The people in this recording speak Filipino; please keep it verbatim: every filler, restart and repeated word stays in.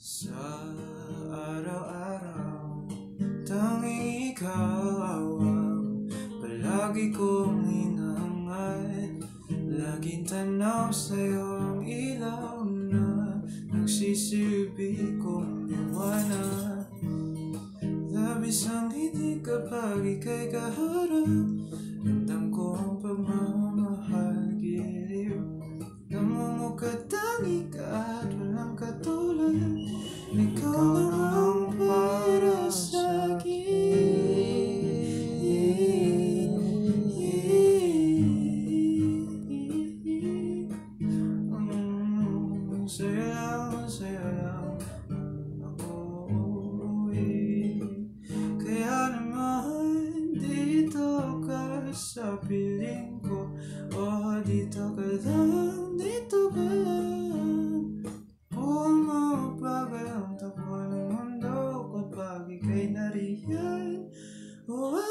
Sa araw-araw, tanging ikaw ang palagi kong hinahangat. Laging tanaw sa'yo ang ilaw na nagsisilbi kong liwanag. Labis ang ngiti kapag ika'y kaharap. Ramdam ko ang pagmamahal giliw. Namumukadangin ka at walang katulad. Ikaw lang ang para sa'kin. mm, Sa'yo lang, sa'yo lang ako uuwi. Kaya naman dito ka sa piling ko. Oh, dito ka lang, dito ka lang. Bumabagal ang takbo ng mundo kapag ika'y nariyan. Oh,